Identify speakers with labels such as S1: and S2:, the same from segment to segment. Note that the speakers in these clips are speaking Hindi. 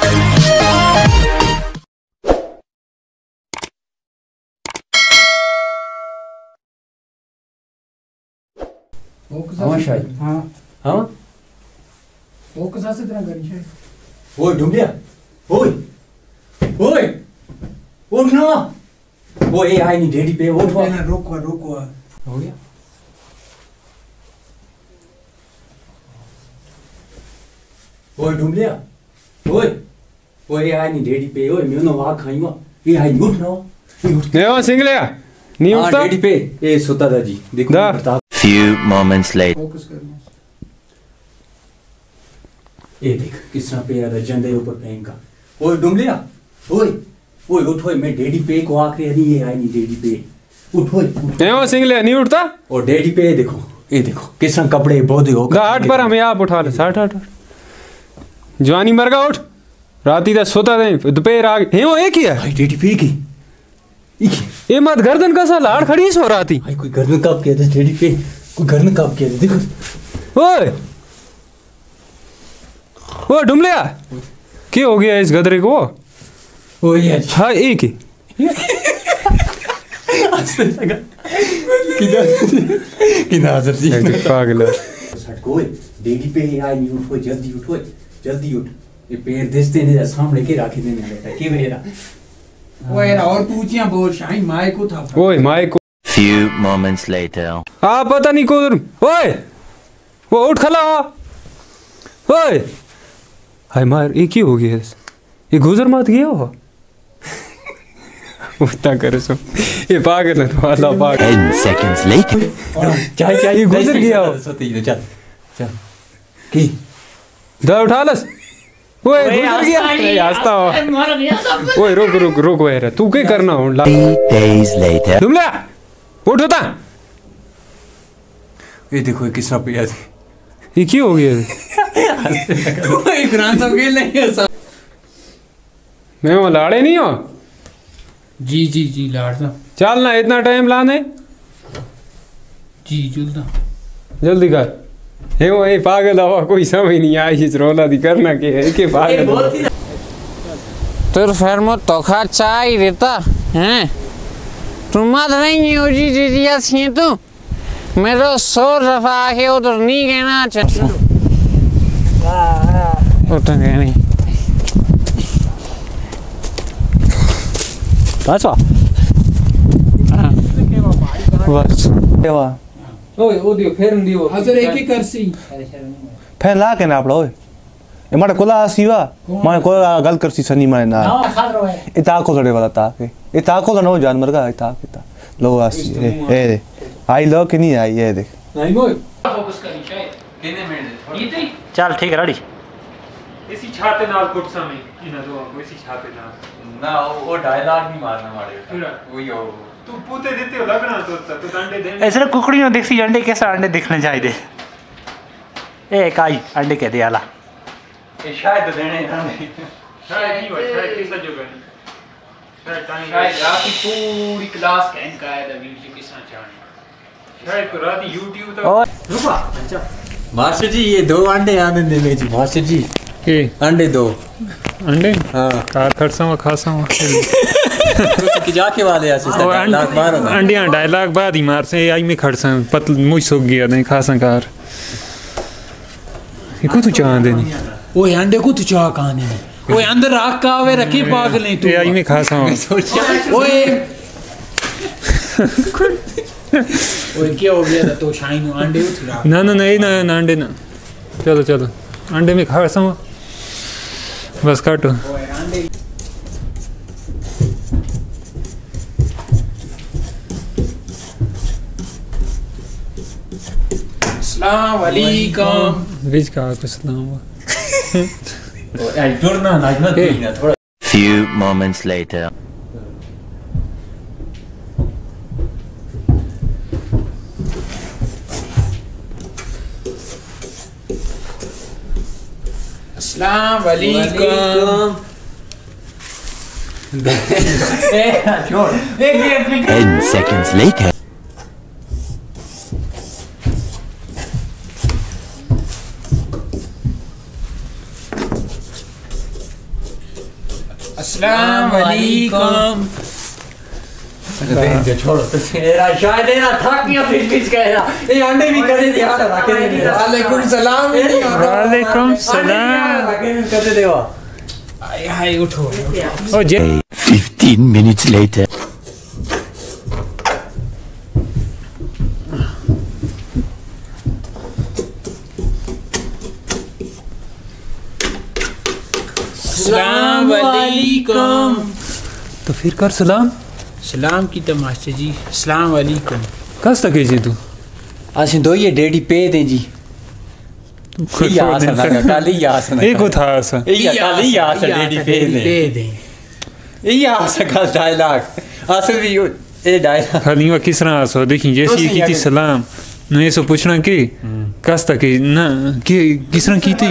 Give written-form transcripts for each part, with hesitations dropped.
S1: हाँ शायद हाँ हाँ वो कसा से तरह करी शायद ओए ढूंढिया ओए ओए उठ ना वो ये आई नहीं डेडी पे उठ ना रोको रोको हो गया ओए ढूंढिया ओए ओए ये आई नहीं डेडी पे ओए मैं ना वहां खाई हुआ ये आई उठ ना
S2: नहीं वो सिंगले नहीं उठता
S1: डेडी पे ये सोता था जी देखो
S3: Few moments later.
S1: फोकस करना ये देख किस तरह पे यार झंडे ऊपर फेंका ओए डुमलिया ओए ओए उठ ओए मैं डैडी पे को आखिरी नहीं ये आई नहीं डैडी पे उठ ओए
S2: नहीं वो सिंगले नहीं उठता
S1: और डैडी पे ये देखो किस तरह कपड़े बहुत ही हो
S2: घाट पर हमें आप उठा ले 60 जवानी मर गया उठ राती दा सोता नहीं दोपहर आ गई वो एक ही है
S1: भाई डैडी पे की
S2: ये मत गर्दन का सा लाड़ खड़ी सो रहा थी
S1: भाई कोई गर्दन काप किया था डैडी पे कोई गर्दन काप किया था देखो
S2: ओए ओ डुमलिया क्या हो गया इस गदरे को
S1: ओ ये
S2: हाँ एक ही
S1: किधर हजर जी
S2: पागल
S1: सटको डैडी पे आई नहीं उठो जल्दी उठ ये पैर दिसते नहीं सामने के राखी देने बेटा के मेरा ओए और तू ऊंचियां बोल शाही माय को था
S2: ओए माय को
S3: Few moments later.
S2: आ पता नहीं को ओए वो उठ खला ओए हाय मार एक ही हो गया ये गुजर मत गया हो उठता करे सो ये पागल है वाला पागल
S3: 10 seconds later.
S1: चाहे
S2: ये गुजर गया हो
S1: चल की
S2: दा उठा लस ओए गुजर गया हंसता हो ओए रुक ओए तू क्या करना हो
S3: 3 days later.
S2: तुमला उठ होता
S1: ये देखो किस तरह पे याद
S2: ये क्यों हो गया
S1: एक रात हो गई नहीं है सब
S2: मैं वो लाड़े नहीं हो
S4: जी लाड़ता
S2: चल ना इतना टाइम लाने
S4: जी
S2: जल्दी कर हे वो ये पागल हवा कोई समझ नहीं आई इस रोला दी करना के है के पागल
S4: तो फिर मो तो खा चाय देता हैं तुम मत नहीं हो जी दीदिया सी तू मेरे 100 दफा आके उधर नहीं कहना चल उधर नहीं
S5: अच्छा बस देवा
S2: ओए ओ दियो फेर दियो
S1: हजर एक ही करसी
S5: फैन ला के ना आपड़ा ओए ए मारे कोला आसीवा मारे कोला गल करसी सनी मारे ना इता को लड़े वाला ता के इता को ना जानवर का इता इता लो आसी ए आई लो कि नहीं आई ये देख
S2: नहीं मोय
S4: फोकस करी शायद
S2: कितने मिनट
S4: ये तो
S5: चल ठीक है रेडी
S2: इसी छाते नाल कुछ समय इन दो इसी छाते नाल
S1: ना वो डायलॉग नहीं मारना मारे वही हो
S2: तू पूते देते हो लगना तो अंडे दे
S5: ऐसे कुकड़ी में देखसी अंडे कैसे अंडे दिखने चाहिए ए काई अंडे कह दे आला
S1: ये शायद देने अंडे
S2: शायद ही हुआ शायद किसा जो गनी शायद टाइम
S4: शायद आपकी पूरी क्लास कैन का है वीडियो किस तरह चाहनी
S2: शायद तो रात YouTube तक
S5: और
S1: रुपा अच्छा मास्टर जी ये 2 अंडे आने दे मेरी मास्टर जी
S2: के
S1: अंडे 2
S2: अंडे
S1: हां
S2: कार खरसा हुआ खासा हुआ
S1: कि जाके वाले डायलॉग मारो
S2: अंडियां डायलॉग बाद ही मार से आई में खड़सा पतल मुझ सो गया नहीं खासा कार ये को तू चाह देनी
S4: ओए अंडे को तू चाह कहानी ओए अंदर राख का आवे रखी पागल नहीं तू
S2: ये आई में खासा
S4: ओए ओए क्या हो गया तो शाइन अंडे उठा
S2: ना अंडे ना चलो अंडे में खासा हुआ बस काटो
S4: अस्सलाम वालेकुम
S2: बीच का कुछ सलाम हुआ
S1: टूरना ना थोड़ा
S3: Few moments later.
S4: अस्सलाम वालेकुम
S3: 10 seconds later.
S4: अस्सलाम वालेकुम।
S1: छोड़ो तो तेरा शायद तेरा थक गया बीच कह रहा ये अंडे भी कर दे यार रखे दे।
S4: वालेकुम सलाम।
S2: वालेकुम सलाम।
S1: कर दे देवा।
S4: हाय उठो।
S2: ओ जे
S3: 15 minutes later.
S4: अस्सलाम वालेकुम।
S2: तो फिर कर सलाम।
S4: सलाम की तो मास्टर जी। अस्सलाम वालेकुम।
S2: कस तक जी तू
S1: आसिं दो ये डेडी पे दे जी। या आसना कल ही आसना
S2: एक था आसा
S1: ये कल ही आसना डेडी पे दे ये आसा का डायलॉग आसे भी ये डायलॉग
S2: हाली वा किस तरह आसो देखी जैसी की थी सलाम ने सो पूछना कि कस तक ना कि किस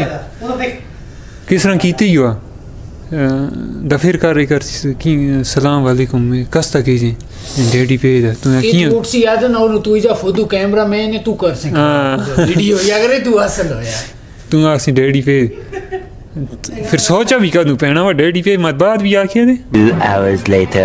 S2: तरह की थी युवा दफिर कर की सलाम वालेकुम में कस तक जी डेडी पे दे तू की
S4: झूठ सी याद ना और तू जा फुदू कैमरा मैन तू कर सके वीडियो या करे तू असल हो यार
S2: तू आसी डेडी पे फिर सोचा भी कदू पैना वा डेडी पे मत बात भी आखिए दे
S3: 2 hours later.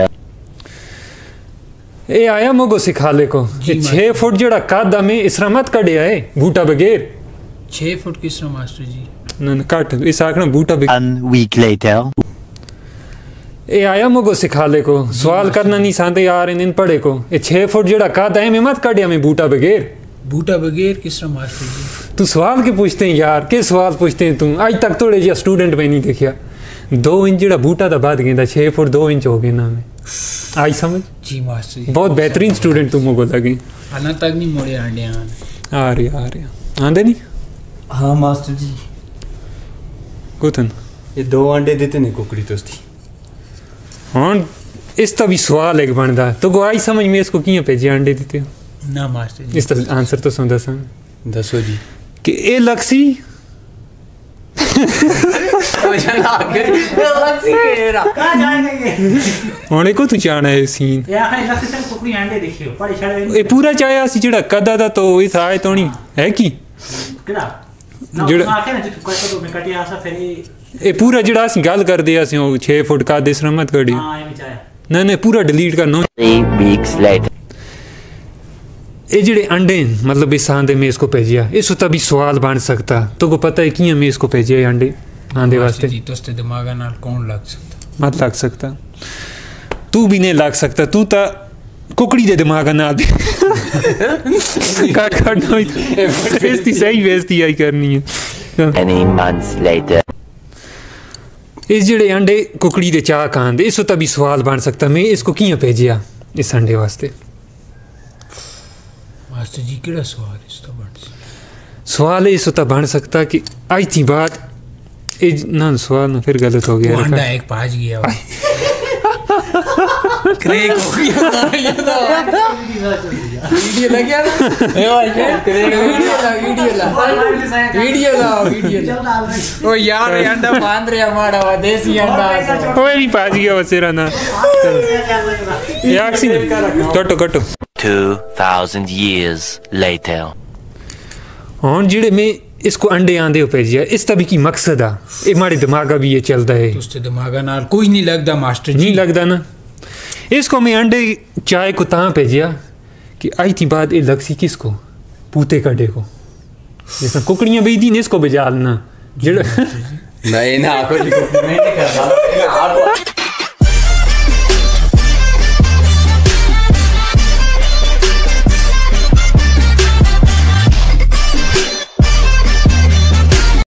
S2: ए आया मगो सिखा ले को 6 फुट जड़ा कादा में इसरा मत कड़े आए बूटा बगैर
S4: 6 फुट किस तरह मास्टर जी
S2: न काट इस आखना बूटा बगैर
S3: 1 week later.
S2: ए आया मगो सिखा ले को सवाल करना नहीं सांते यार इन पढ़े को ए 6 फुट जड़ा कादा है में मत कड़े में बूटा बगैर
S4: किस तरह मास्टर जी
S2: तू सवाल के पूछते हैं यार के सवाल पूछते हैं तू आज तक थोड़े जो स्टूडेंट में नहीं देखिया 2 इंच जड़ा बूटा था बाद गया 6 फुट 2 इंच हो गए ना में आई समझ
S4: जी मास्टर जी
S2: बहुत बेहतरीन स्टूडेंट तुम को लगे
S4: आना तक नहीं मोड़े आंडे
S2: आ रहे आंदे नहीं
S1: हाँ मास्टर जी
S2: कुतन
S1: ये 2 अंडे देते ने कुकड़ी तोस्ती
S2: हाँ इस तभी सवाल एक बनता तो को आई समझ में इसको किया भेजे अंडे देते हो
S4: ना मास्टर जी
S2: इस तरह आंसर तो सुन दसा
S1: दसो जी
S2: कि ए लक्सी होने को तू चाहना है सीन ए पूरा चाया सी जड़ा कदा दा तो वही था तो नहीं है की ए पूरा जड़ा सी गल कर दिया सी 6 फुट का दिस मत कड़ी ना पूरा डिलीट करना
S3: 3 weeks later.
S2: ये जड़े अंडे मतलब इस आंदे में इसको भेजिया इस तभी सवाल बन सकता तो को पता है कि मैं इसको भेजिया अंडे आंदे वास्ते
S4: जी तो दिमाग नाल कौन लग सकता
S2: मत लग सकता तू भी नहीं लग सकता तू ता कुकड़ी दे दिमाग नाल भी काट बेइज्जती सही बेइज्जती आई करनी है
S3: Many months later.
S2: इस जड़े अंडे कुकड़ी दे चाह खांदे इस तभी सवाल बन सकता मैं इसको कियां भेजिया इस अंडे वास्ते
S4: मास्टर जी केड़ा सवाल इस तो बन
S2: सवाल इस होता बन सकता कि आई थी बात ना सवाल ना फिर गलत हो गया
S4: अंडा एक पाज गया क्रैक हो गया वीडियो लग गया ना वीडियो ला ओ यार अंडा बांध रहा हमारा देसी अंडा
S2: ओए भी पाज गया वसेरा ना यार सी कटो
S3: 2000 years later.
S2: और जिड़े में इसको अंडे आंदे हो भेजिया इस तभी की मकसद आ ये हमारे दिमाग भी ये चलता है
S4: उससे दिमाग नाल कोई नहीं लगता मास्टर जी
S2: नहीं लगता ना इसको मैं अंडे चाय को ता भेजिया कि आई थी बात ये लक्सी किसको पूते कड़े को जैसा कुकड़ियां बेदी ने इसको बेजालना जिड़ा
S1: नहीं ना आपको नहीं करता